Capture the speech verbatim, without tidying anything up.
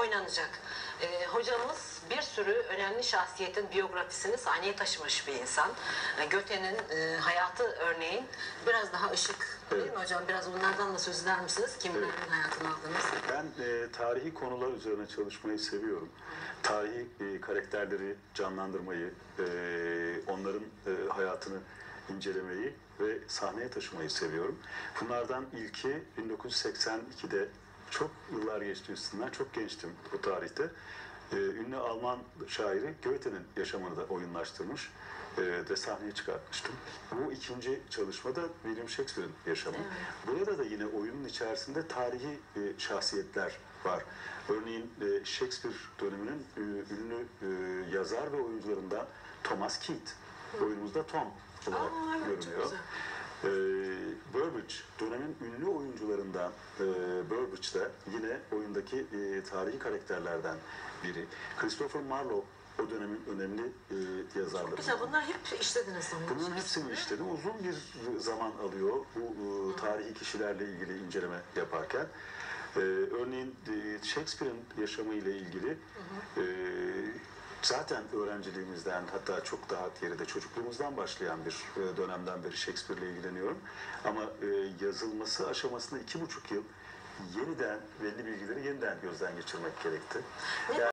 oynanacak. Ee, hocamız bir sürü önemli şahsiyetin biyografisini sahneye taşımış bir insan. Ee, Göte'nin e, hayatı örneğin biraz daha ışık, evet. değil mi hocam? Biraz onlardan da söz eder misiniz? Kimlerin evet. hayatını aldınız? Ben e, tarihi konular üzerine çalışmayı seviyorum. Tarihi e, karakterleri canlandırmayı, e, onların e, hayatını incelemeyi ve sahneye taşımayı seviyorum. Bunlardan ilki bin dokuz yüz seksen ikide, çok yıllar geçti üstünden, çok gençtim o tarihte. Ee, ünlü Alman şairi Goethe'nin yaşamını da oyunlaştırmış e, de sahneye çıkartmıştım. Bu ikinci çalışmada William Shakespeare'in yaşamı. Evet. Burada da yine oyunun içerisinde tarihi e, şahsiyetler var. Örneğin e, Shakespeare döneminin e, ünlü e, yazar ve oyuncularından Thomas Keats. Hı. Oyunumuzda Tom olarak Aa, evet, görünüyor. Ee, Burbage, dönemin ünlü oyuncularından e, Burbage de yine oyundaki e, tarihi karakterlerden biri. Christopher Marlowe, o dönemin önemli e, yazarları. Mesela bunlar hep işlediniz sanırım. Bunların hepsini işledim. Uzun bir zaman alıyor bu e, tarihi kişilerle ilgili inceleme yaparken. E, örneğin e, Shakespeare'in yaşamıyla ilgili hı hı. E, zaten öğrenciliğimizden, hatta çok daha geride çocukluğumuzdan başlayan bir dönemden beri Shakespeare'le ilgileniyorum. Ama yazılması aşamasında iki buçuk yıl yeniden belli bilgileri yeniden gözden geçirmek gerekti. Yani